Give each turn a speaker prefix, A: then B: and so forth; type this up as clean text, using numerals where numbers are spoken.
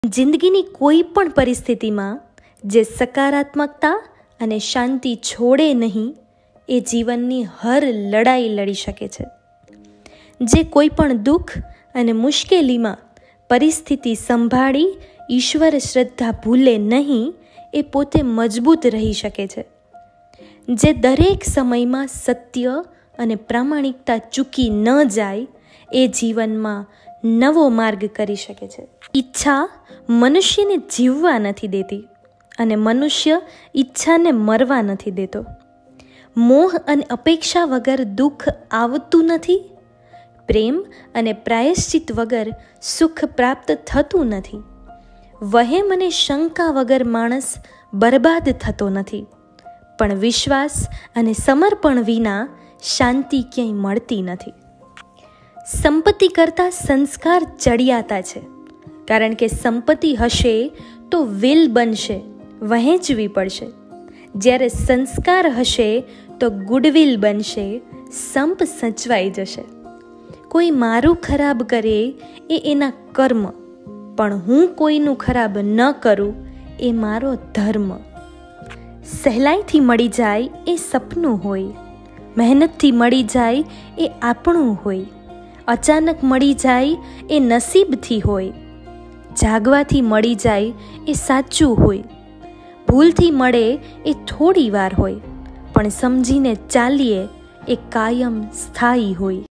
A: જિંદગીની કોઈ પણ પરિસ્થિતિમાં જે સકારાત્મકતા અને શાંતિ છોડે નહીં એ જીવનની હર લડાઈ લડી શકે છે. જે કોઈ પણ દુઃખ અને મુશ્કેલીમાં પરિસ્થિતિ સંભાળી ઈશ્વર શ્રદ્ધા ભૂલે નહીં એ પોતે મજબૂત રહી શકે છે. જે દરેક સમયમાં સત્ય અને પ્રામાણિકતા ચૂકી ન જાય એ જીવનમાં નવો માર્ગ કરી શકે છે. ઈચ્છા મનુષ્યને જીવવા નથી દેતી અને મનુષ્ય ઈચ્છાને મરવા નથી દેતો. મોહ અને અપેક્ષા વગર દુઃખ આવતું નથી. પ્રેમ અને પ્રાયશ્ચિત વગર સુખ પ્રાપ્ત થતું નથી. વહેમ અને શંકા વગર માણસ બરબાદ થતો નથી. પણ વિશ્વાસ અને સમર્પણ વિના શાંતિ ક્યાંય મળતી નથી. સંપત્તિ કરતાં સંસ્કાર ચડિયાતા છે, કારણ કે સંપત્તિ હશે તો વિલ બનશે, વહેંચવી પડશે. જ્યારે સંસ્કાર હશે તો ગુડવિલ બનશે, સંપ સચવાઈ જશે. કોઈ મારું ખરાબ કરે એ એના કર્મ, પણ હું કોઈનું ખરાબ ન કરું એ મારો ધર્મ. સહેલાઈથી મળી જાય એ સપનું હોય, મહેનતથી મળી જાય એ આપણું હોય. અચાનક મળી જાય એ નસીબથી હોય, જાગવાથી મળી જાય એ સાચું હોય. ભૂલથી મળે એ થોડી વાર હોય, પણ સમજીને ચાલીએ એ કાયમ સ્થાયી હોય.